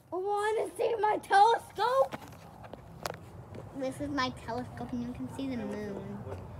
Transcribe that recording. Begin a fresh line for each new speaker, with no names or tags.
I want to see my telescope. This is my telescope and you can see the moon.